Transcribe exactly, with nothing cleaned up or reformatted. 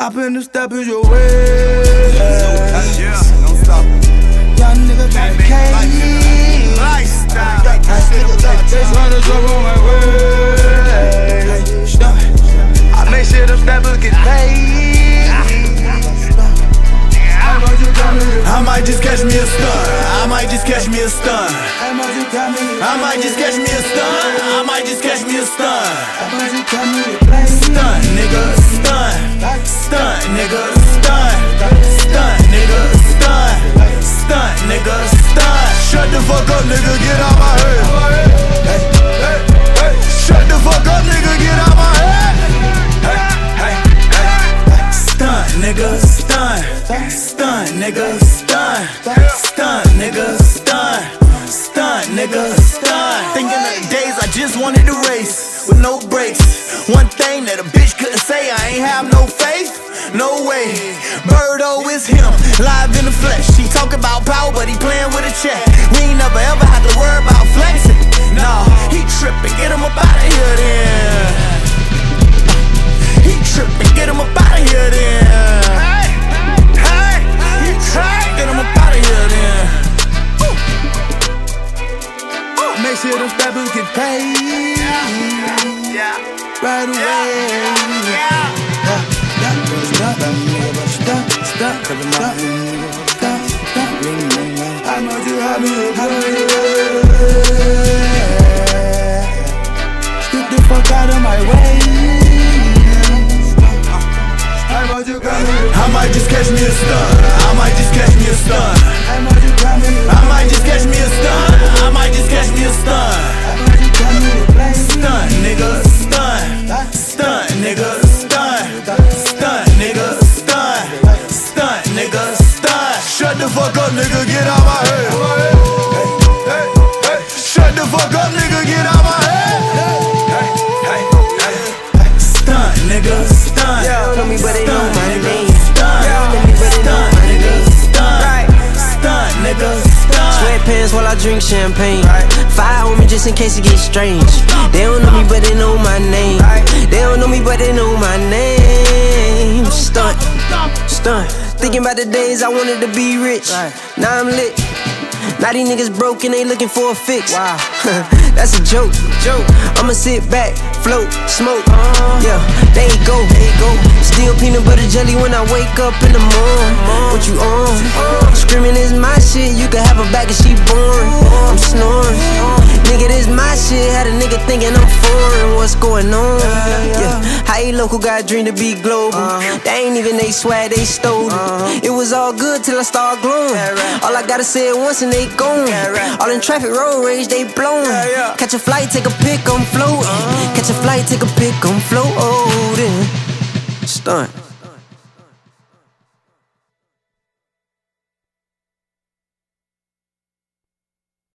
I finna step in your way. Yeah, don't stop. Young nigga got a cage. Lifestyle. This hundreds up on my way. I make sure them steppers get paid. I might just catch me a stunt. I might just catch me a stunt. I might just catch me a stunt. I might just catch me a stunt. Stunt, nigga, stunt. Stunt, nigga, stunt. Stunt, nigga, stunt. Stunt, nigga, stunt. Shut the fuck up, nigga, get out my head. Hey, hey, hey. Shut the fuck up, nigga, get out my head. Hey, hey, hey. Stunt, nigga, stunt. Stunt, nigga, stunt. Stunt, nigga, stunt. Stunt, nigga, stunt. Thinking of the days I just wanted to race with no brakes. One thing that a bitch couldn't say, I ain't have no faith. No way, Birdo is him, live in the flesh. He talk about power, but he playing with a check. We ain't never ever had to worry about flexing. Nah, he trippin', get him up outta here then. He trippin', get him up outta here then. Hey, hey, he trippin', get him up outta here then. Make sure them steppers get paid. Yeah, right away. yeah, yeah. Stunt, stunt, stunt, stunt, stunt, stunt. I know you have me, have me. Get the fuck out of my way. I might just catch me a stunt. I might just catch me a stunt. I might just catch me a stunt. I might just catch me a stunt. Stunt, nigga, stunt. Stunt, nigga, stunt. Stunt, nigga, stunt. Stunt, nigga, stunt. Shut the fuck up, nigga, get out my head. Hey, hey, hey. Shut the fuck up, nigga, get out my head. Hey, hey, hey. Stunt, nigga, stunt. Y'all know me, but they know my name. Stunt, stunt, nigga, stunt. Stunt, nigga, stunt. Sweatpants while I drink champagne. Fire on me just in case it gets strange. They don't know me, but they know my name. They don't know me, but they know my name. Stunt, stunt. Thinking about the days I wanted to be rich. Now I'm lit. Now these niggas broke and they looking for a fix. Wow, that's a joke. Joke. I'ma sit back, float, smoke. Uh, yeah, there you go. There you go. Still peanut butter jelly when I wake up in the morning. What you on? Uh, Screaming is my shit. You can have her back and she boring. I'm snoring. Nigga, this my shit. Had a nigga thinking I'm foreign. What's going on? Yeah, how you local got a dream to be global? They ain't even they swag, they stole it. It was all good till I start glowing. All I gotta say it once and they gone. All in traffic, road rage, they blowing. Catch a flight, take a pic, I'm floating. Catch a flight, take a pic, I'm floating. Stunt.